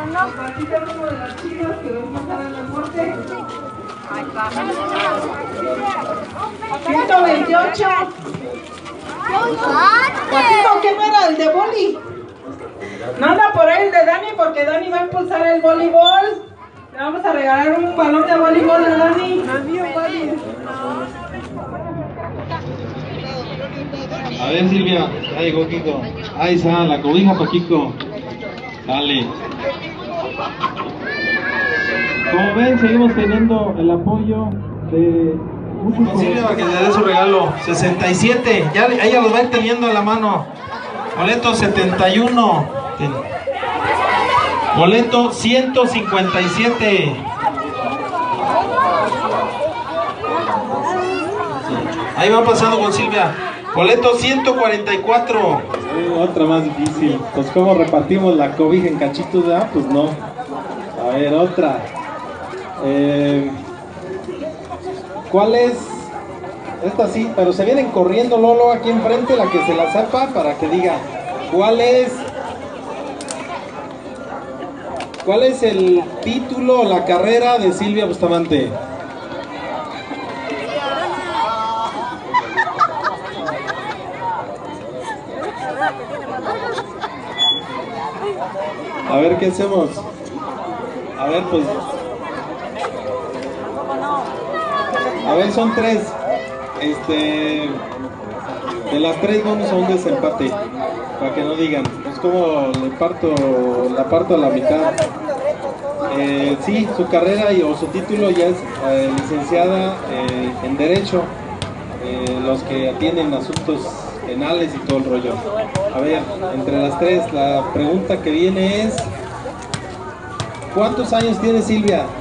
Aquí tenemos uno de las chicas que vamos a dar el deporte. 128. Patito, ¿qué no era el de boli? No anda por ahí el de Dani porque Dani va a impulsar el voleibol. Le vamos a regalar un balón de voleibol a Dani. A ver, Silvia, ya llegó Kiko. Ahí está, la cobija para Kiko. Dale. Como ven, seguimos teniendo el apoyo de muchos. Silvia, para que le dé su regalo. 67, ya ella los va a ir teniendo a la mano. Boleto 71. Boleto 157. Ahí van pasando con Silvia. Boleto 144. Otra más difícil. Pues ¿cómo repartimos la cobija en cachitos? Pues no. A ver, otra. ¿Cuál es? Esta sí, pero se vienen corriendo, Lolo, aquí enfrente, la que se la sepa, para que diga ¿cuál es el título o la carrera de Silvia Bustamante? A ver, ¿qué hacemos? A ver, pues... A ver, son tres. De las tres vamos a un desempate. Para que no digan. Pues como la parto a la mitad. Sí, su carrera o su título ya es licenciada en Derecho. Los que atienden asuntos penales y todo el rollo. A ver, entre las tres, la pregunta que viene es: ¿cuántos años tiene Silvia?